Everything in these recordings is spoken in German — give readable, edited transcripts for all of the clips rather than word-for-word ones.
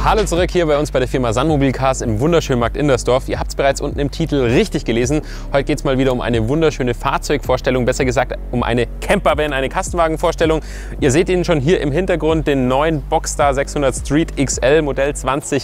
Hallo zurück hier bei uns bei der Firma Sun Mobile Cars im wunderschönen Markt Indersdorf. Ihr habt es bereits unten im Titel richtig gelesen. Heute geht es mal wieder um eine wunderschöne Fahrzeugvorstellung, besser gesagt um eine Campervan, eine Kastenwagenvorstellung. Ihr seht ihn schon hier im Hintergrund, den neuen Boxster 600 Street XL Modell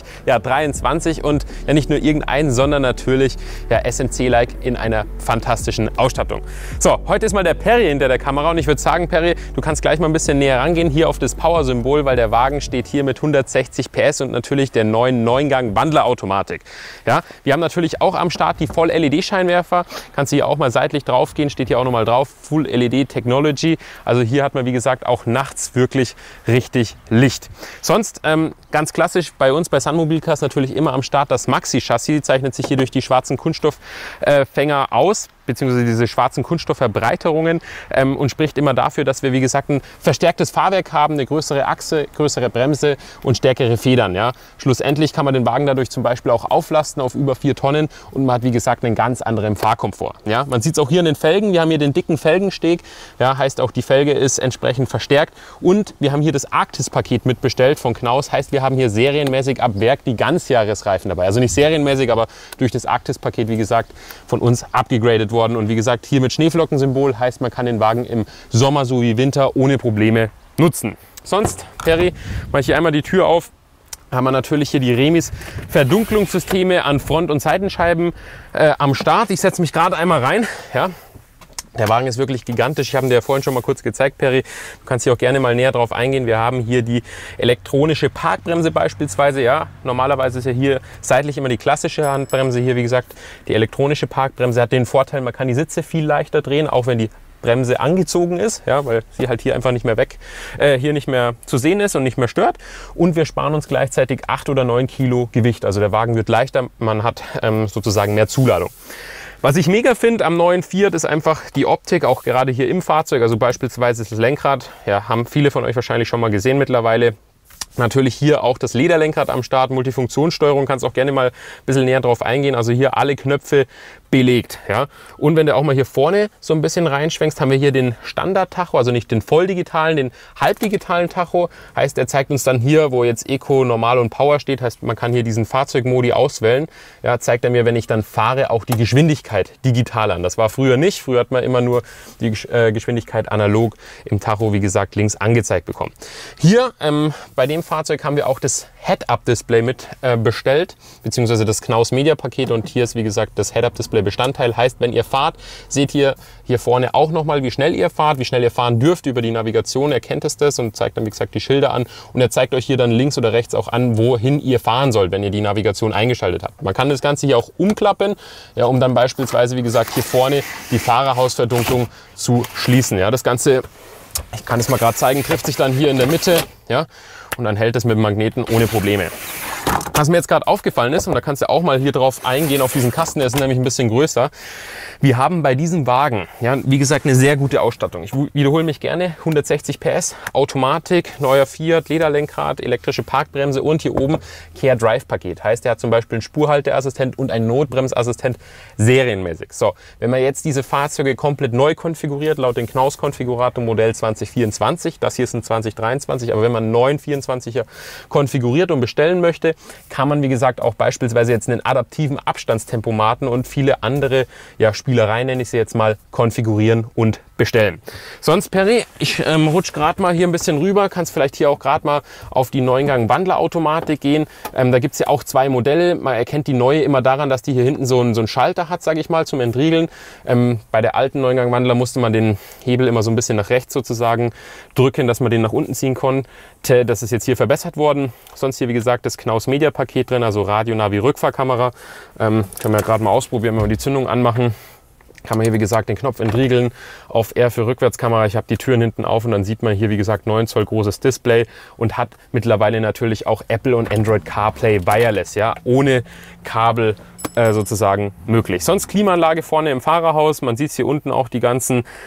2023 und ja nicht nur irgendeinen, sondern natürlich ja, SMC-like in einer fantastischen Ausstattung. So, heute ist mal der Perry hinter der Kamera und ich würde sagen, Perry, du kannst gleich mal ein bisschen näher rangehen hier auf das Power-Symbol, weil der Wagen steht hier mit 160 PS und natürlich der neuen 9-Gang-Wandlerautomatik. Ja, wir haben natürlich auch am Start die Voll-LED-Scheinwerfer. Kannst du hier auch mal seitlich drauf gehen, steht hier auch nochmal drauf, Full-LED-Technology. Also hier hat man, wie gesagt, auch nachts wirklich richtig Licht. Sonst ganz klassisch bei uns bei Sun Mobile Cars natürlich immer am Start das Maxi-Chassis, zeichnet sich hier durch die schwarzen Kunststofffänger aus, beziehungsweise diese schwarzen Kunststoffverbreiterungen und spricht immer dafür, dass wir, wie gesagt, ein verstärktes Fahrwerk haben, eine größere Achse, größere Bremse und stärkere Federn. Ja. Schlussendlich kann man den Wagen dadurch zum Beispiel auch auflasten auf über 4 Tonnen und man hat, wie gesagt, einen ganz anderen Fahrkomfort. Ja. Man sieht es auch hier in den Felgen, wir haben hier den dicken Felgensteg, ja, heißt auch die Felge ist entsprechend verstärkt und wir haben hier das Arktis-Paket mitbestellt von Knaus, heißt wir haben hier serienmäßig ab Werk die Ganzjahresreifen dabei. Also nicht serienmäßig, aber durch das Arktis-Paket, wie gesagt, von uns abgegradet worden. Und wie gesagt, hier mit Schneeflockensymbol heißt, man kann den Wagen im Sommer sowie Winter ohne Probleme nutzen. Sonst, Perry, mache ich hier einmal die Tür auf. Haben wir natürlich hier die Remis Verdunklungssysteme an Front- und Seitenscheiben am Start. Ich setze mich gerade einmal rein. Ja. Der Wagen ist wirklich gigantisch. Ich habe ihn dir vorhin schon mal kurz gezeigt, Perry. Du kannst hier auch gerne mal näher drauf eingehen. Wir haben hier die elektronische Parkbremse beispielsweise. Ja, normalerweise ist ja hier seitlich immer die klassische Handbremse. Hier, wie gesagt, die elektronische Parkbremse hat den Vorteil, man kann die Sitze viel leichter drehen, auch wenn die Bremse angezogen ist, ja, weil sie halt hier einfach nicht mehr hier nicht mehr zu sehen ist und nicht mehr stört. Und wir sparen uns gleichzeitig 8 oder 9 Kilo Gewicht. Also der Wagen wird leichter, man hat sozusagen mehr Zuladung. Was ich mega finde am neuen Fiat ist einfach die Optik, auch gerade hier im Fahrzeug, also beispielsweise das Lenkrad, ja, haben viele von euch wahrscheinlich schon mal gesehen mittlerweile. Natürlich hier auch das Lederlenkrad am Start, Multifunktionssteuerung, kannst auch gerne mal ein bisschen näher drauf eingehen. Also hier alle Knöpfe belegt. Ja. Und wenn du auch mal hier vorne so ein bisschen reinschwenkst, haben wir hier den Standard-Tacho, also nicht den volldigitalen, den halbdigitalen Tacho. Heißt, er zeigt uns dann hier, wo jetzt Eco, Normal und Power steht, heißt, man kann hier diesen Fahrzeugmodi auswählen. Ja, zeigt er mir, wenn ich dann fahre, auch die Geschwindigkeit digital an. Das war früher nicht. Früher hat man immer nur die Geschwindigkeit analog im Tacho, wie gesagt, links angezeigt bekommen. Hier bei dem Fahrzeug haben wir auch das Head-Up-Display mit bestellt, beziehungsweise das Knaus Media-Paket und hier ist, wie gesagt, das Head-Up-Display Bestandteil. Heißt, wenn ihr fahrt, seht ihr hier vorne auch nochmal, wie schnell ihr fahrt, wie schnell ihr fahren dürft über die Navigation. Erkennt es das und zeigt dann, wie gesagt, die Schilder an. Und er zeigt euch hier dann links oder rechts auch an, wohin ihr fahren sollt, wenn ihr die Navigation eingeschaltet habt. Man kann das Ganze hier auch umklappen, ja, um dann beispielsweise, wie gesagt, hier vorne die Fahrerhausverdunklung zu schließen. Ja, das Ganze, ich kann es mal gerade zeigen, trifft sich dann hier in der Mitte, ja, und dann hält es mit dem Magneten ohne Probleme. Was mir jetzt gerade aufgefallen ist, und da kannst du auch mal hier drauf eingehen, auf diesen Kasten, der ist nämlich ein bisschen größer. Wir haben bei diesem Wagen, ja, wie gesagt, eine sehr gute Ausstattung. Ich wiederhole mich gerne, 160 PS, Automatik, neuer Fiat, Lederlenkrad, elektrische Parkbremse und hier oben Care Drive Paket. Heißt, er hat zum Beispiel einen Spurhalteassistent und einen Notbremsassistent serienmäßig. So, wenn man jetzt diese Fahrzeuge komplett neu konfiguriert, laut dem Knaus-Konfigurator Modell 2024, das hier ist ein 2023, aber wenn man einen neuen 24er konfiguriert und bestellen möchte, kann man, wie gesagt, auch beispielsweise jetzt einen adaptiven Abstandstempomaten und viele andere, ja, Spielereien, nenne ich sie jetzt mal, konfigurieren und bestellen. Sonst, Perry, ich rutsche gerade mal hier ein bisschen rüber, kannst vielleicht hier auch gerade mal auf die 9-Gang-Wandlerautomatik gehen. Da gibt es ja auch 2 Modelle. Man erkennt die neue immer daran, dass die hier hinten so einen Schalter hat, sage ich mal, zum Entriegeln. Bei der alten 9-Gang-Wandler musste man den Hebel immer so ein bisschen nach rechts sozusagen drücken, dass man den nach unten ziehen konnte. Das ist jetzt hier verbessert worden. Sonst hier, wie gesagt, das Knaus Media Paket drin, also Radio, Navi, Rückfahrkamera. Können wir ja gerade mal ausprobieren, wenn wir die Zündung anmachen. Kann man hier, wie gesagt, den Knopf entriegeln, auf R für Rückwärtskamera. Ich habe die Türen hinten auf und dann sieht man hier, wie gesagt, 9 Zoll großes Display und hat mittlerweile natürlich auch Apple und Android CarPlay Wireless, ja, ohne Kabel sozusagen möglich. Sonst Klimaanlage vorne im Fahrerhaus. Man sieht hier unten auch die ganzen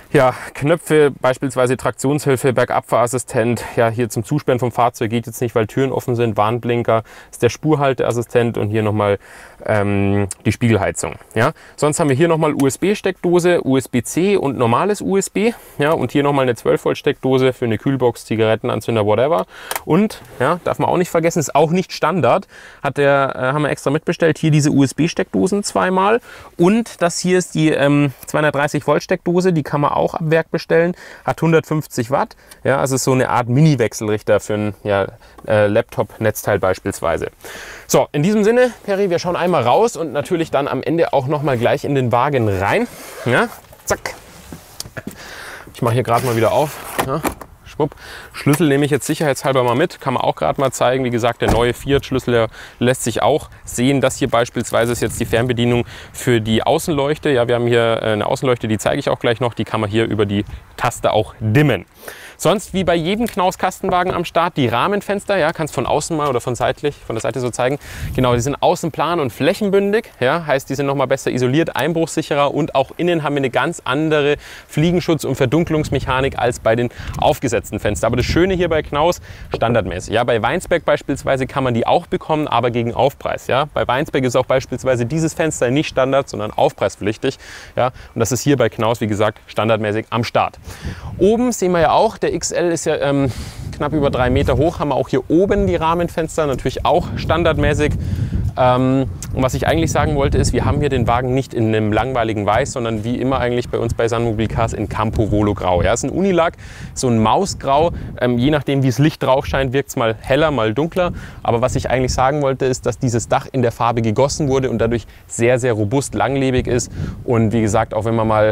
Ja, Knöpfe, beispielsweise Traktionshilfe, Bergabfahrassistent, ja, hier zum Zusperren vom Fahrzeug geht jetzt nicht, weil Türen offen sind, Warnblinker, ist der Spurhalteassistent und hier nochmal die Spiegelheizung. Ja. Sonst haben wir hier nochmal USB-Steckdose, USB-C und normales USB. Ja, und hier nochmal eine 12-Volt-Steckdose für eine Kühlbox, Zigarettenanzünder, whatever. Und, ja, darf man auch nicht vergessen, ist auch nicht Standard, haben wir extra mitbestellt, hier diese USB-Steckdosen zweimal. Und das hier ist die 230-Volt-Steckdose, die kann man auch ab Werk bestellen, hat 150 Watt. Ja, also ist so eine Art Mini-Wechselrichter für ein Laptop-Netzteil beispielsweise. So, in diesem Sinne, Peri, wir schauen einmal raus und natürlich dann am Ende auch noch mal gleich in den Wagen rein. Ja, zack. Ich mache hier gerade mal wieder auf. Ja, schwupp. Schlüssel nehme ich jetzt sicherheitshalber mal mit. Kann man auch gerade mal zeigen. Wie gesagt, der neue Fiat-Schlüssel, der lässt sich auch sehen. Das hier beispielsweise ist jetzt die Fernbedienung für die Außenleuchte. Ja, wir haben hier eine Außenleuchte, die zeige ich auch gleich noch. Die kann man hier über die Taste auch dimmen. Sonst wie bei jedem Knaus-Kastenwagen am Start die Rahmenfenster, ja, kannst von außen mal oder von der Seite so zeigen. Genau, die sind außenplan und flächenbündig, ja, heißt, die sind noch mal besser isoliert, einbruchsicherer und auch innen haben wir eine ganz andere Fliegenschutz- und Verdunklungsmechanik als bei den aufgesetzten Fenstern. Aber das Schöne hier bei Knaus, standardmäßig. Ja, bei Weinsberg beispielsweise kann man die auch bekommen, aber gegen Aufpreis. Ja. Bei Weinsberg ist auch beispielsweise dieses Fenster nicht Standard, sondern aufpreispflichtig. Ja. Und das ist hier bei Knaus, wie gesagt, standardmäßig am Start. Oben sehen wir ja auch, der XL ist ja knapp über 3 Meter hoch, haben wir auch hier oben die Rahmenfenster, natürlich auch standardmäßig. Und was ich eigentlich sagen wollte ist, wir haben hier den Wagen nicht in einem langweiligen Weiß, sondern wie immer eigentlich bei uns bei Sunmobil Cars in Campo Volo Grau. Ja, ist ein Unilack, so ein Mausgrau. Je nachdem, wie das Licht drauf scheint, wirkt es mal heller, mal dunkler. Aber was ich eigentlich sagen wollte, ist, dass dieses Dach in der Farbe gegossen wurde und dadurch sehr, sehr robust, langlebig ist. Und wie gesagt, auch wenn man mal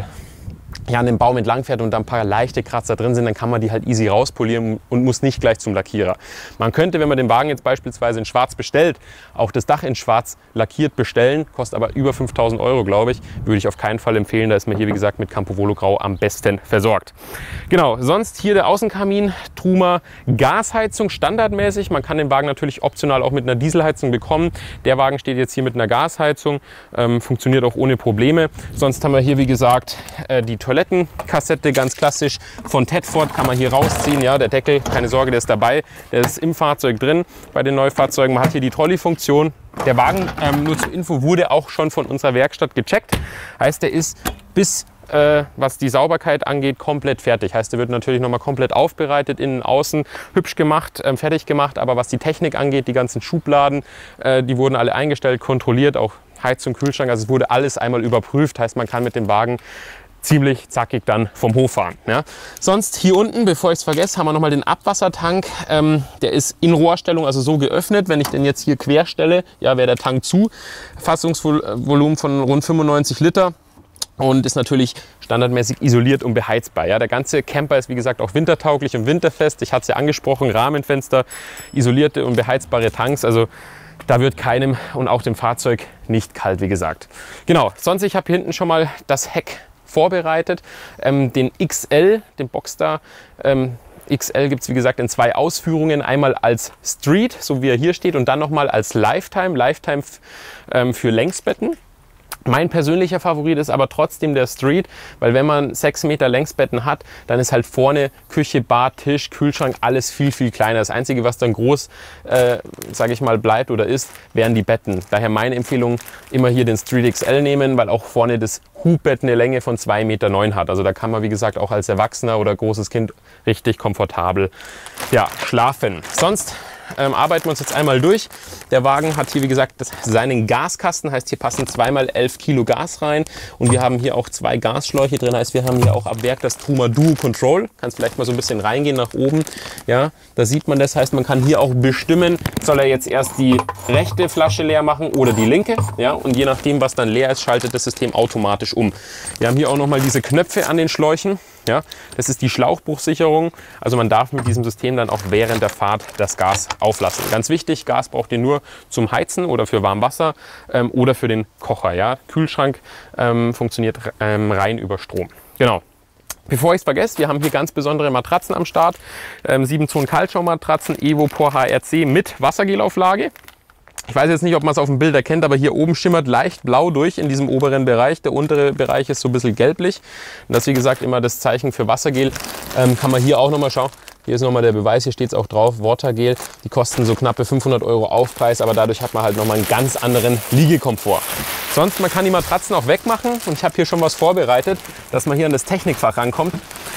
an dem Baum entlang fährt und da ein paar leichte Kratzer drin sind, dann kann man die halt easy rauspolieren und muss nicht gleich zum Lackierer. Man könnte, wenn man den Wagen jetzt beispielsweise in schwarz bestellt, auch das Dach in schwarz lackiert bestellen, kostet aber über 5.000 Euro, glaube ich. Würde ich auf keinen Fall empfehlen, da ist man hier, wie gesagt, mit Campo Volo Grau am besten versorgt. Genau, sonst hier der Außenkamin, Truma, Gasheizung standardmäßig. Man kann den Wagen natürlich optional auch mit einer Dieselheizung bekommen. Der Wagen steht jetzt hier mit einer Gasheizung, funktioniert auch ohne Probleme. Sonst haben wir hier, wie gesagt, die Toilettenkassette, ganz klassisch von Tedford, kann man hier rausziehen. Ja, der Deckel, keine Sorge, der ist dabei. Der ist im Fahrzeug drin bei den Neufahrzeugen. Man hat hier die Trolley-Funktion. Der Wagen, nur zur Info, wurde auch schon von unserer Werkstatt gecheckt. Heißt, der ist bis was die Sauberkeit angeht, komplett fertig. Heißt, der wird natürlich nochmal komplett aufbereitet, innen, außen, hübsch gemacht, fertig gemacht. Aber was die Technik angeht, die ganzen Schubladen, die wurden alle eingestellt, kontrolliert, auch Heizung, Kühlschrank. Also es wurde alles einmal überprüft. Heißt, man kann mit dem Wagen ziemlich zackig dann vom Hof fahren. Ja. Sonst hier unten, bevor ich es vergesse, haben wir nochmal den Abwassertank. Der ist in Rohrstellung, also so geöffnet. Wenn ich den jetzt hier quer stelle, ja, wäre der Tank zu. Fassungsvolumen von rund 95 Liter. Und ist natürlich standardmäßig isoliert und beheizbar. Ja, der ganze Camper ist, wie gesagt, auch wintertauglich und winterfest. Ich hatte es ja angesprochen, Rahmenfenster, isolierte und beheizbare Tanks. Also da wird keinem und auch dem Fahrzeug nicht kalt, wie gesagt. Genau, sonst, ich habe hier hinten schon mal das Heck vorbereitet. Den XL, den Boxster XL gibt es, wie gesagt, in 2 Ausführungen. Einmal als Street, so wie er hier steht, und dann nochmal als Lifetime. Lifetime für Längsbetten. Mein persönlicher Favorit ist aber trotzdem der Street, weil wenn man 6 Meter Längsbetten hat, dann ist halt vorne Küche, Bad, Tisch, Kühlschrank, alles viel, viel kleiner. Das Einzige, was dann groß, sage ich mal, bleibt oder ist, wären die Betten. Daher meine Empfehlung, immer hier den Street XL nehmen, weil auch vorne das Hubbett eine Länge von 2,9 Meter hat. Also da kann man, wie gesagt, auch als Erwachsener oder großes Kind richtig komfortabel, ja, schlafen. Sonst arbeiten wir uns jetzt einmal durch. Der Wagen hat hier, wie gesagt, seinen Gaskasten, heißt hier passen 2x11 Kilo Gas rein und wir haben hier auch 2 Gasschläuche drin, heißt wir haben hier auch ab Werk das Truma Duo Control. Kannst vielleicht mal so ein bisschen reingehen nach oben, ja, da sieht man das, heißt man kann hier auch bestimmen, soll er jetzt erst die rechte Flasche leer machen oder die linke, ja, und je nachdem, was dann leer ist, schaltet das System automatisch um. Wir haben hier auch nochmal diese Knöpfe an den Schläuchen. Ja, das ist die Schlauchbruchsicherung. Also man darf mit diesem System dann auch während der Fahrt das Gas auflassen. Ganz wichtig, Gas braucht ihr nur zum Heizen oder für Warmwasser oder für den Kocher. Ja. Kühlschrank funktioniert rein über Strom. Genau. Bevor ich es vergesse, wir haben hier ganz besondere Matratzen am Start. 7 Zonen Kaltschaummatratzen, Evopor HRC mit Wassergelauflage. Ich weiß jetzt nicht, ob man es auf dem Bild erkennt, aber hier oben schimmert leicht blau durch in diesem oberen Bereich. Der untere Bereich ist so ein bisschen gelblich. Und das ist wie gesagt immer das Zeichen für Wassergel. Kann man hier auch nochmal schauen. Hier ist nochmal der Beweis, hier steht es auch drauf, Watergel. Die kosten so knappe 500 € Aufpreis, aber dadurch hat man halt nochmal einen ganz anderen Liegekomfort. Sonst, man kann die Matratzen auch wegmachen und ich habe hier schon was vorbereitet, dass man hier an das Technikfach rankommt.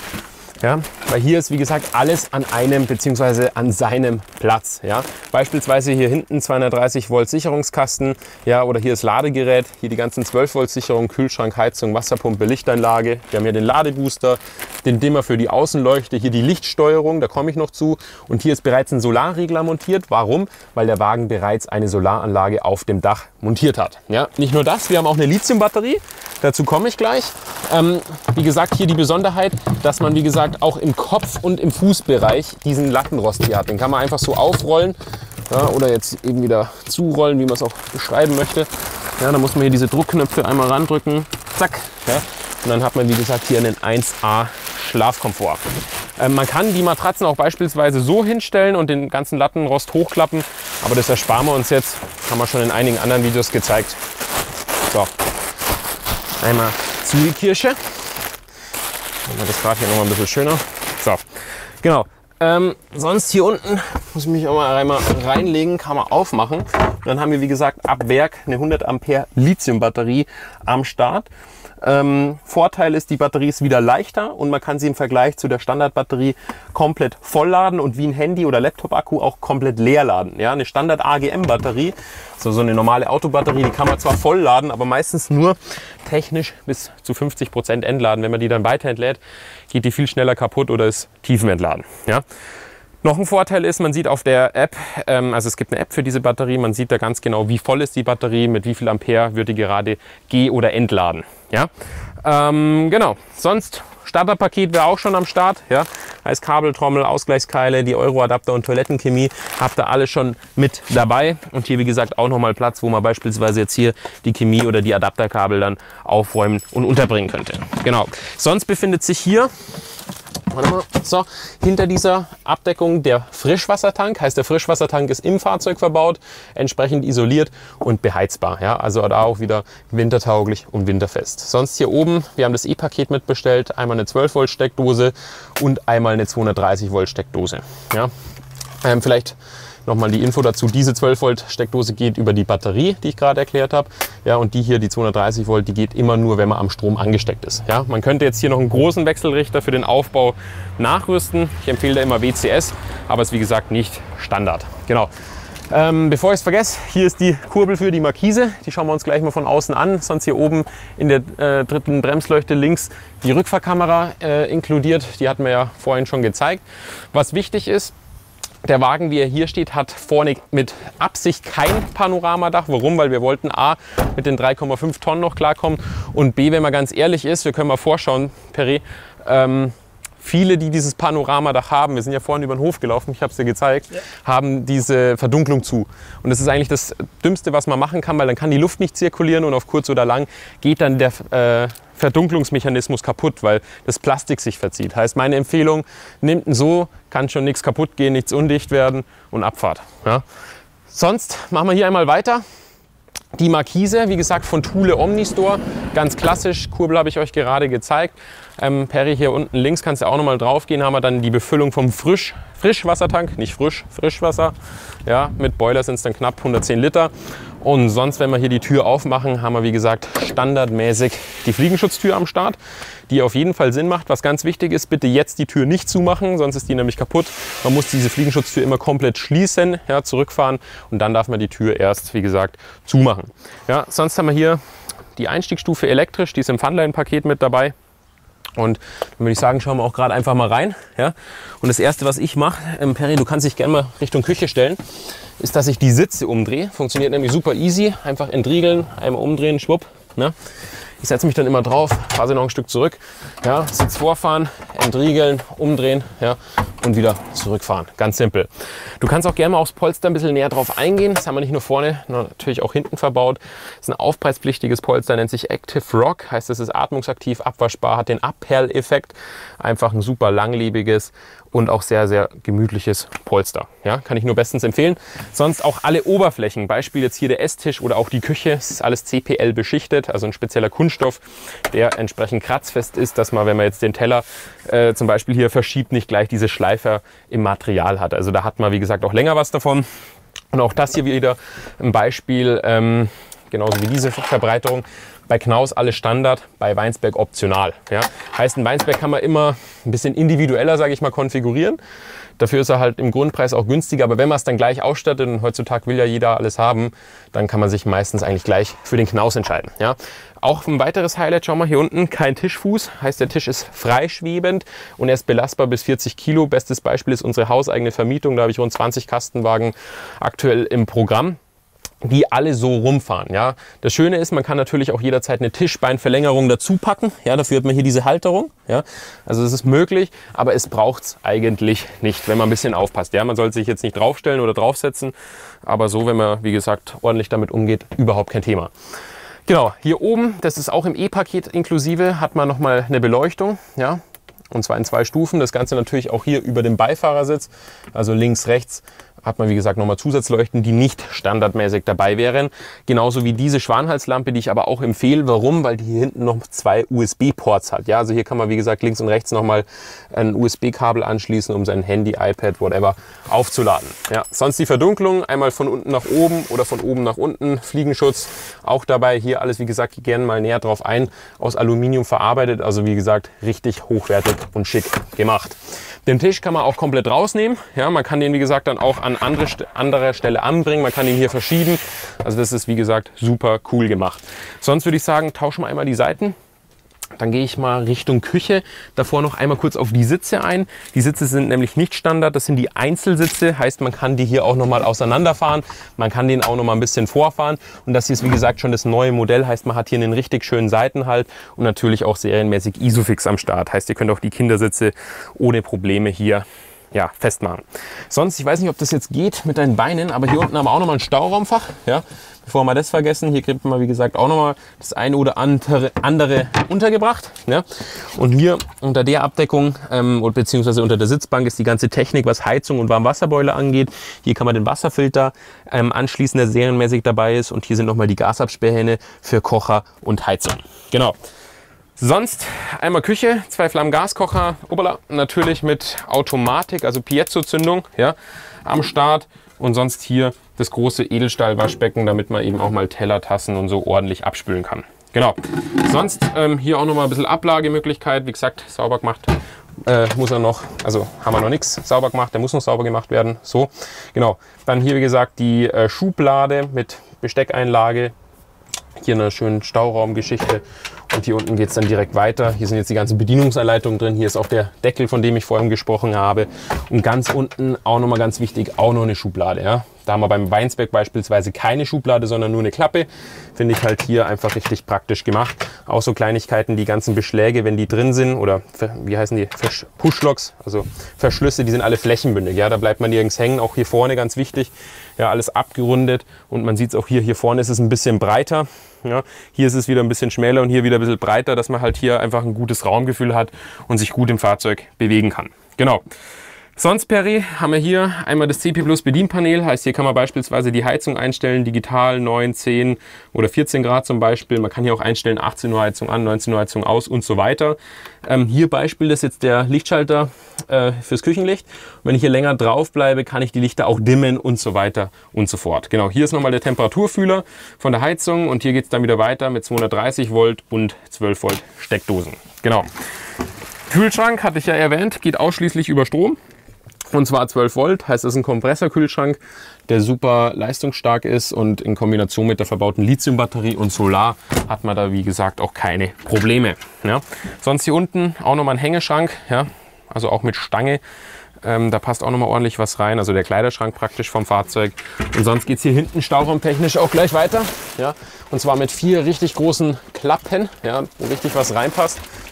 Ja, weil hier ist wie gesagt alles an einem bzw. an seinem Platz. Ja. Beispielsweise hier hinten 230 Volt Sicherungskasten, ja, oder hier das Ladegerät, hier die ganzen 12 Volt Sicherung, Kühlschrank, Heizung, Wasserpumpe, Lichtanlage. Wir haben hier den Ladebooster, den Dimmer für die Außenleuchte, hier die Lichtsteuerung, da komme ich noch zu. Und hier ist bereits ein Solarregler montiert. Warum? Weil der Wagen bereits eine Solaranlage auf dem Dach montiert hat. Ja, nicht nur das, wir haben auch eine Lithiumbatterie, dazu komme ich gleich. Wie gesagt, hier die Besonderheit, dass man wie gesagt auch im Kopf- und im Fußbereich diesen Lattenrost hier hat. Den kann man einfach so aufrollen, ja, oder jetzt eben wieder zurollen, wie man es auch beschreiben möchte. Ja, da muss man hier diese Druckknöpfe einmal randrücken, zack. Ja, und dann hat man wie gesagt hier einen 1A Schlafkomfort. Man kann die Matratzen auch beispielsweise so hinstellen und den ganzen Lattenrost hochklappen, aber das ersparen wir uns jetzt, haben wir schon in einigen anderen Videos gezeigt. So, einmal zu die Kirsche. Machen wir das gerade hier nochmal ein bisschen schöner. So, genau. Sonst hier unten muss ich mich auch mal einmal reinlegen, kann man aufmachen. Und dann haben wir wie gesagt ab Werk eine 100 Ampere Lithium-Batterie am Start. Vorteil ist, die Batterie ist wieder leichter und man kann sie im Vergleich zu der Standardbatterie komplett vollladen und wie ein Handy- oder Laptop-Akku auch komplett leer laden. Ja, eine Standard-AGM-Batterie, so eine normale Autobatterie, die kann man zwar vollladen, aber meistens nur technisch bis zu 50% entladen. Wenn man die dann weiter entlädt, geht die viel schneller kaputt oder ist tiefenentladen. Ja. Noch ein Vorteil ist, man sieht auf der App, also es gibt eine App für diese Batterie, man sieht da ganz genau, wie voll ist die Batterie, mit wie viel Ampere wird die gerade geh- oder entladen. Ja? Genau, sonst Starterpaket wäre auch schon am Start. Ja? Heißt Kabeltrommel, Ausgleichskeile, die Euro-Adapter und Toilettenchemie, habt ihr alles schon mit dabei. Und hier wie gesagt auch nochmal Platz, wo man beispielsweise jetzt hier die Chemie oder die Adapterkabel dann aufräumen und unterbringen könnte. Genau, sonst befindet sich hier, warte mal, so, hinter dieser Abdeckung der Frischwassertank. Heißt, der Frischwassertank ist im Fahrzeug verbaut, entsprechend isoliert und beheizbar. Ja, also da auch wieder wintertauglich und winterfest. Sonst hier oben, wir haben das E-Paket mitbestellt. Einmal eine 12 Volt Steckdose und einmal eine 230 Volt Steckdose. Ja, vielleicht nochmal die Info dazu, diese 12 Volt Steckdose geht über die Batterie, die ich gerade erklärt habe. Ja, und die hier, die 230 Volt, die geht immer nur, wenn man am Strom angesteckt ist. Ja, man könnte jetzt hier noch einen großen Wechselrichter für den Aufbau nachrüsten. Ich empfehle da immer WCS, aber ist wie gesagt nicht Standard. Genau. Bevor ich es vergesse, hier ist die Kurbel für die Markise. Die schauen wir uns gleich mal von außen an. Sonst hier oben in der dritten Bremsleuchte links die Rückfahrkamera inkludiert. Die hatten wir ja vorhin schon gezeigt. Was wichtig ist, der Wagen, wie er hier steht, hat vorne mit Absicht kein Panoramadach. Warum? Weil wir wollten A, mit den 3,5 Tonnen noch klarkommen und B, wenn man ganz ehrlich ist, wir können mal vorschauen, Perret, viele, die dieses Panoramadach haben, wir sind ja vorhin über den Hof gelaufen, ich habe es dir gezeigt, ja, haben diese Verdunklung zu. Und das ist eigentlich das Dümmste, was man machen kann, weil dann kann die Luft nicht zirkulieren und auf kurz oder lang geht dann der Verdunklungsmechanismus kaputt, weil das Plastik sich verzieht. Heißt, meine Empfehlung, nimmt ihn so, kann schon nichts kaputt gehen, nichts undicht werden und Abfahrt. Ja. Sonst machen wir hier einmal weiter. Die Markise, wie gesagt, von Thule Omnistore, ganz klassisch, Kurbel habe ich euch gerade gezeigt. Perry, hier unten links kannst du auch nochmal drauf gehen, haben wir dann die Befüllung vom Frischwassertank, nicht Frischwasser. Ja, mit Boiler sind es dann knapp 110 Liter. Und sonst, wenn wir hier die Tür aufmachen, haben wir wie gesagt standardmäßig die Fliegenschutztür am Start, die auf jeden Fall Sinn macht. Was ganz wichtig ist, bitte jetzt die Tür nicht zumachen, sonst ist die nämlich kaputt. Man muss diese Fliegenschutztür immer komplett schließen, ja, zurückfahren und dann darf man die Tür erst, wie gesagt, zumachen. Ja, sonst haben wir hier die Einstiegsstufe elektrisch, die ist im Funline-Paket mit dabei. Und dann würde ich sagen, schauen wir auch gerade einfach mal rein. Ja? Und das Erste, was ich mache, Perry, du kannst dich gerne mal Richtung Küche stellen, ist, dass ich die Sitze umdrehe. Funktioniert nämlich super easy. Einfach entriegeln, einmal umdrehen, schwupp. Ne? Ich setze mich dann immer drauf, fahre sie noch ein Stück zurück. Ja? Sitz vorfahren, entriegeln, umdrehen. Ja? und wieder zurückfahren. Ganz simpel. Du kannst auch gerne mal aufs Polster ein bisschen näher drauf eingehen. Das haben wir nicht nur vorne, sondern natürlich auch hinten verbaut. Das ist ein aufpreispflichtiges Polster, nennt sich Active Rock. Heißt, es ist atmungsaktiv, abwaschbar, hat den Abperleffekt. Einfach ein super langlebiges und auch sehr, sehr gemütliches Polster. Ja, kann ich nur bestens empfehlen. Sonst auch alle Oberflächen, Beispiel jetzt hier der Esstisch oder auch die Küche, es ist alles CPL beschichtet, also ein spezieller Kunststoff, der entsprechend kratzfest ist, dass man, wenn man jetzt den Teller zum Beispiel hier verschiebt, nicht gleich diese Schleifer im Material hat. Also da hat man, wie gesagt, auch länger was davon. Und auch das hier wieder ein Beispiel, genauso wie diese Verbreiterung. Bei Knaus alles Standard, bei Weinsberg optional. Ja? Heißt, ein Weinsberg kann man immer ein bisschen individueller, sage ich mal, konfigurieren. Dafür ist er halt im Grundpreis auch günstiger. Aber wenn man es dann gleich ausstattet, und heutzutage will ja jeder alles haben, dann kann man sich meistens eigentlich gleich für den Knaus entscheiden. Ja? Auch ein weiteres Highlight, schau mal hier unten, kein Tischfuß. Heißt, der Tisch ist freischwebend und er ist belastbar bis 40 Kilo. Bestes Beispiel ist unsere hauseigene Vermietung. Da habe ich rund 20 Kastenwagen aktuell im Programm, die alle so rumfahren. Ja. Das Schöne ist, man kann natürlich auch jederzeit eine Tischbeinverlängerung dazu packen. Ja, dafür hat man hier diese Halterung. Ja. Also das ist möglich, aber es braucht es eigentlich nicht, wenn man ein bisschen aufpasst. Ja. Man sollte sich jetzt nicht draufstellen oder draufsetzen, aber so, wenn man, wie gesagt, ordentlich damit umgeht, überhaupt kein Thema. Genau, hier oben, das ist auch im E-Paket inklusive, hat man nochmal eine Beleuchtung. Ja. Und zwar in 2 Stufen. Das Ganze natürlich auch hier über dem Beifahrersitz, also links, rechts, hat man, wie gesagt, nochmal Zusatzleuchten, die nicht standardmäßig dabei wären. Genauso wie diese Schwanhalslampe, die ich aber auch empfehle. Warum? Weil die hier hinten noch 2 USB-Ports hat. Ja, also hier kann man, wie gesagt, links und rechts nochmal ein USB-Kabel anschließen, um sein Handy, iPad, whatever, aufzuladen. Ja, sonst die Verdunklung, einmal von unten nach oben oder von oben nach unten. Fliegenschutz auch dabei. Hier alles, wie gesagt, gerne mal näher drauf ein. Aus Aluminium verarbeitet. Also, wie gesagt, richtig hochwertig und schick gemacht. Den Tisch kann man auch komplett rausnehmen. Ja, man kann den, wie gesagt, dann auch an anderer Stelle anbringen. Man kann ihn hier verschieben. Also das ist, wie gesagt, super cool gemacht. Sonst würde ich sagen, tauschen wir einmal die Seiten. Dann gehe ich mal Richtung Küche. Davor noch einmal kurz auf die Sitze ein. Die Sitze sind nämlich nicht Standard, das sind die Einzelsitze. Heißt, man kann die hier auch nochmal auseinanderfahren. Man kann den auch nochmal ein bisschen vorfahren. Und das hier ist, wie gesagt, schon das neue Modell. Heißt, man hat hier einen richtig schönen Seitenhalt und natürlich auch serienmäßig Isofix am Start. Heißt, ihr könnt auch die Kindersitze ohne Probleme hier festmachen. Sonst, ich weiß nicht, ob das jetzt geht mit deinen Beinen, aber hier unten haben wir auch nochmal ein Stauraumfach. Ja, bevor wir das vergessen, hier kriegt man, wie gesagt, auch nochmal das eine oder andere untergebracht. Ja. Und hier unter der Abdeckung beziehungsweise unter der Sitzbank ist die ganze Technik, was Heizung und Warmwasserboiler angeht. Hier kann man den Wasserfilter anschließen, der serienmäßig dabei ist. Und hier sind nochmal die Gasabsperrhähne für Kocher und Heizung. Genau. Sonst einmal Küche, 2 Flammen Gaskocher, natürlich mit Automatik, also Piezo-Zündung, ja, am Start. Und sonst hier das große Edelstahl-Waschbecken, damit man eben auch mal Teller, Tassen und so ordentlich abspülen kann. Genau. Sonst hier auch noch mal ein bisschen Ablagemöglichkeit. Wie gesagt, sauber gemacht muss er noch, also haben wir noch nichts sauber gemacht, der muss noch sauber gemacht werden. So, genau. Dann hier, wie gesagt, die Schublade mit Besteckeinlage. Hier eine schöne Stauraumgeschichte und hier unten geht es dann direkt weiter. Hier sind jetzt die ganzen Bedienungsanleitungen drin. Hier ist auch der Deckel, von dem ich vorhin gesprochen habe. Und ganz unten auch nochmal ganz wichtig, auch noch eine Schublade. Ja. Da haben wir beim Weinsberg beispielsweise keine Schublade, sondern nur eine Klappe. Finde ich halt hier einfach richtig praktisch gemacht. Auch so Kleinigkeiten, die ganzen Beschläge, wenn die drin sind oder wie heißen die? Pushlocks, also Verschlüsse, die sind alle flächenbündig. Ja. Da bleibt man nirgends hängen. Auch hier vorne ganz wichtig. Ja, alles abgerundet und man sieht es auch hier vorne ist es ein bisschen breiter. Ja, hier ist es wieder ein bisschen schmäler und hier wieder ein bisschen breiter, dass man halt hier einfach ein gutes Raumgefühl hat und sich gut im Fahrzeug bewegen kann. Genau. Sonst, Peri, haben wir hier einmal das CP Plus Bedienpanel. Heißt, hier kann man beispielsweise die Heizung einstellen, digital 9, 10 oder 14 Grad zum Beispiel. Man kann hier auch einstellen 18 Uhr Heizung an, 19 Uhr Heizung aus und so weiter. Hier Beispiel, das ist jetzt der Lichtschalter fürs Küchenlicht. Und wenn ich hier länger drauf bleibe, kann ich die Lichter auch dimmen und so weiter und so fort. Genau, hier ist nochmal der Temperaturfühler von der Heizung und hier geht es dann wieder weiter mit 230 Volt und 12 Volt Steckdosen. Genau. Kühlschrank hatte ich ja erwähnt, geht ausschließlich über Strom. Und zwar 12 Volt, heißt das ist ein Kompressorkühlschrank, der super leistungsstark ist und in Kombination mit der verbauten Lithiumbatterie und Solar hat man da wie gesagt auch keine Probleme. Ja. Sonst hier unten auch nochmal ein Hängeschrank, ja, also auch mit Stange. Da passt auch nochmal ordentlich was rein, also der Kleiderschrank praktisch vom Fahrzeug. Und sonst geht es hier hinten stauraumtechnisch auch gleich weiter. Ja. Und zwar mit 4 richtig großen Klappen, ja, wo richtig was reinpasst.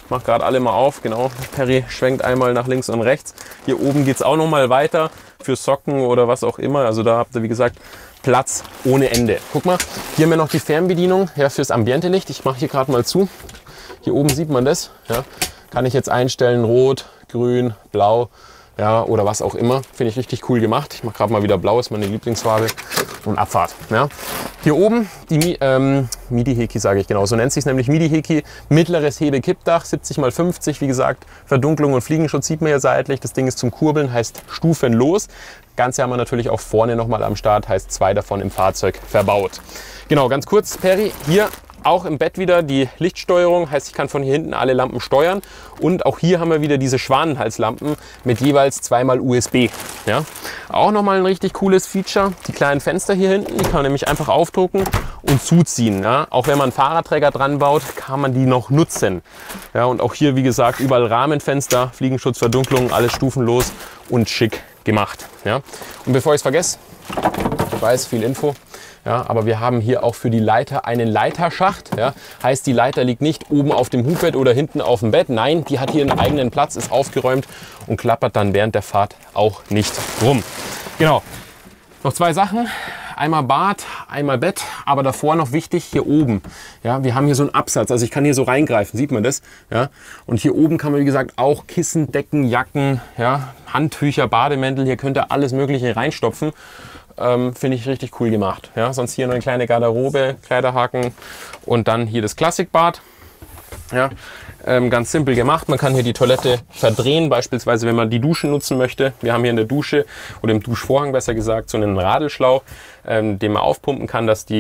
Ich mache gerade alle mal auf. Genau, Perry schwenkt einmal nach links und rechts. Hier oben geht es auch noch mal weiter für Socken oder was auch immer. Also da habt ihr, wie gesagt, Platz ohne Ende. Guck mal, hier haben wir noch die Fernbedienung, ja, fürs Ambiente-Licht. Ich mache hier gerade mal zu. Hier oben sieht man das. Ja. Kann ich jetzt einstellen, rot, grün, blau, ja, oder was auch immer. Finde ich richtig cool gemacht. Ich mache gerade mal wieder blau, ist meine Lieblingsfarbe. Und Abfahrt. Ja. Hier oben die Midi-Heki, sage ich genau. So nennt sich es nämlich, Midi-Heki. Mittleres Hebe-Kippdach, 70 x 50. Wie gesagt, Verdunklung und Fliegenschutz sieht man ja seitlich. Das Ding ist zum Kurbeln, heißt stufenlos. Ganze haben wir natürlich auch vorne nochmal am Start, heißt 2 davon im Fahrzeug verbaut. Genau, ganz kurz, Perry, hier auch im Bett wieder die Lichtsteuerung, heißt ich kann von hier hinten alle Lampen steuern. Und auch hier haben wir wieder diese Schwanenhalslampen mit jeweils 2x USB. Ja. Auch nochmal ein richtig cooles Feature, die kleinen Fenster hier hinten, die kann man nämlich einfach aufdrucken und zuziehen. Ja. Auch wenn man einen Fahrradträger dran baut, kann man die noch nutzen. Ja, und auch hier, wie gesagt, überall Rahmenfenster, Fliegenschutz, Verdunklung, alles stufenlos und schick gemacht. Ja. Und bevor ich es vergesse, ich weiß, viel Info. Ja, aber wir haben hier auch für die Leiter einen Leiterschacht. Ja. Heißt, die Leiter liegt nicht oben auf dem Hubbett oder hinten auf dem Bett. Nein, die hat hier einen eigenen Platz, ist aufgeräumt und klappert dann während der Fahrt auch nicht rum. Genau. Noch 2 Sachen. Einmal Bad, einmal Bett, aber davor noch wichtig, hier oben. Ja, wir haben hier so einen Absatz, also ich kann hier so reingreifen, sieht man das? Ja, und hier oben kann man, wie gesagt, auch Kissen, Decken, Jacken, ja, Handtücher, Bademäntel, hier könnt ihr alles Mögliche reinstopfen. Finde ich richtig cool gemacht. Ja, sonst hier noch eine kleine Garderobe, Kleiderhaken und dann hier das Klassikbad. Ja, ganz simpel gemacht. Man kann hier die Toilette verdrehen, beispielsweise wenn man die Dusche nutzen möchte. Wir haben hier in der Dusche oder im Duschvorhang besser gesagt so einen Radelschlauch, den man aufpumpen kann, dass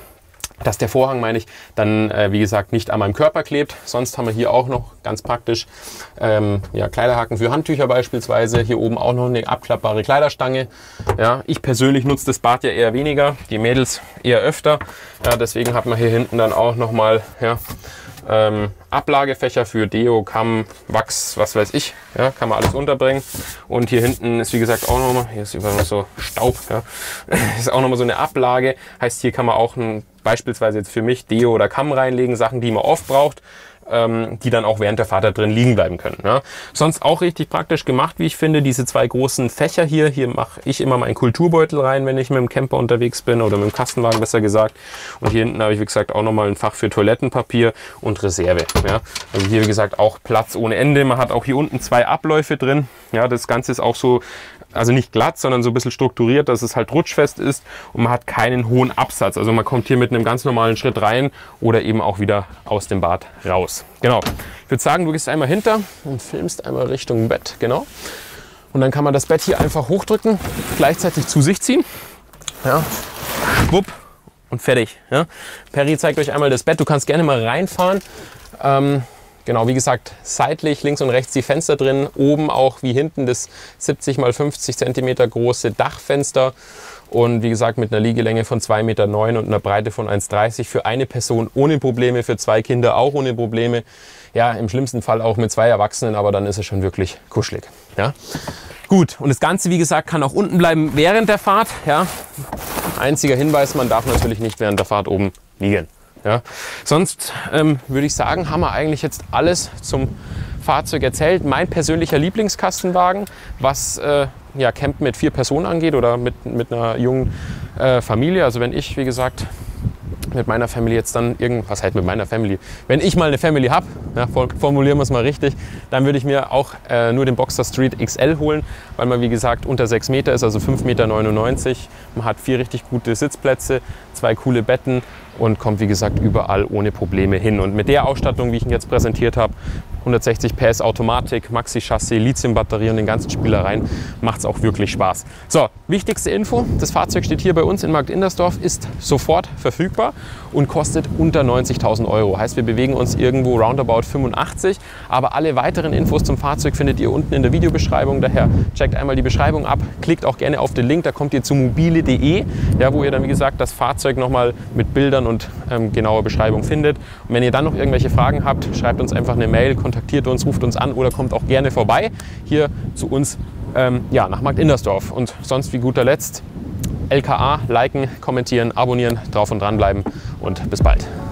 der Vorhang, meine ich, dann wie gesagt nicht an meinem Körper klebt. Sonst haben wir hier auch noch ganz praktisch ja, Kleiderhaken für Handtücher beispielsweise. Hier oben auch noch eine abklappbare Kleiderstange. Ja, ich persönlich nutze das Bad ja eher weniger, die Mädels eher öfter. Ja, deswegen hat man hier hinten dann auch noch mal ja, Ablagefächer für Deo, Kamm, Wachs, was weiß ich. Ja, kann man alles unterbringen. Und hier hinten ist wie gesagt auch noch mal, hier ist überall noch so Staub. Ja, ist auch noch mal so eine Ablage. Heißt, hier kann man auch beispielsweise jetzt für mich Deo oder Kamm reinlegen, Sachen, die man oft braucht, die dann auch während der Fahrt da drin liegen bleiben können. Ja. Sonst auch richtig praktisch gemacht, wie ich finde, diese 2 großen Fächer hier. Hier mache ich immer meinen Kulturbeutel rein, wenn ich mit dem Camper unterwegs bin oder mit dem Kastenwagen besser gesagt. Und hier hinten habe ich, wie gesagt, auch nochmal ein Fach für Toilettenpapier und Reserve. Ja. Also hier, wie gesagt, auch Platz ohne Ende. Man hat auch hier unten 2 Abläufe drin. Ja, das Ganze ist auch so, also nicht glatt, sondern so ein bisschen strukturiert, dass es halt rutschfest ist und man hat keinen hohen Absatz. Also man kommt hier mit einem ganz normalen Schritt rein oder eben auch wieder aus dem Bad raus. Genau. Ich würde sagen, du gehst einmal hinter und filmst einmal Richtung Bett. Genau. Und dann kann man das Bett hier einfach hochdrücken, gleichzeitig zu sich ziehen. Ja. Schwupp und fertig. Ja. Perry zeigt euch einmal das Bett. Du kannst gerne mal reinfahren. Genau, wie gesagt, seitlich links und rechts die Fenster drin, oben auch wie hinten das 70 x 50 cm große Dachfenster und wie gesagt mit einer Liegelänge von 2,9 Meter und einer Breite von 1,30 m für eine Person ohne Probleme, für 2 Kinder auch ohne Probleme. Ja, im schlimmsten Fall auch mit 2 Erwachsenen, aber dann ist es schon wirklich kuschelig. Ja. Gut, und das Ganze, wie gesagt, kann auch unten bleiben während der Fahrt. Ja. Einziger Hinweis, man darf natürlich nicht während der Fahrt oben liegen. Ja. Sonst würde ich sagen, haben wir eigentlich jetzt alles zum Fahrzeug erzählt. Mein persönlicher Lieblingskastenwagen, was ja, Campen mit 4 Personen angeht oder mit einer jungen Familie. Also wenn ich, wie gesagt, mit meiner Family jetzt dann was halt mit meiner Family, wenn ich mal eine Family habe, ja, formulieren wir es mal richtig, dann würde ich mir auch nur den Boxster Street XL holen, weil man wie gesagt unter 6 Meter ist, also 5,99 Meter. Man hat 4 richtig gute Sitzplätze, 2 coole Betten und kommt wie gesagt überall ohne Probleme hin. Und mit der Ausstattung, wie ich ihn jetzt präsentiert habe, 160 PS Automatik, Maxi-Chassis, Lithium-Batterie und den ganzen Spielereien, macht es auch wirklich Spaß. So, wichtigste Info, das Fahrzeug steht hier bei uns in Markt Indersdorf, ist sofort verfügbar und kostet unter 90.000 Euro. Heißt, wir bewegen uns irgendwo roundabout 85, aber alle weiteren Infos zum Fahrzeug findet ihr unten in der Videobeschreibung. Daher checkt einmal die Beschreibung ab, klickt auch gerne auf den Link, da kommt ihr zu mobile.de, ja, wo ihr dann wie gesagt das Fahrzeug nochmal mit Bildern und genauer Beschreibung findet. Und wenn ihr dann noch irgendwelche Fragen habt, schreibt uns einfach eine Mail, kontaktiert uns, ruft uns an oder kommt auch gerne vorbei hier zu uns ja, nach Markt Indersdorf. Und sonst wie guter Letzt LKA, liken, kommentieren, abonnieren, drauf und dran bleiben und bis bald.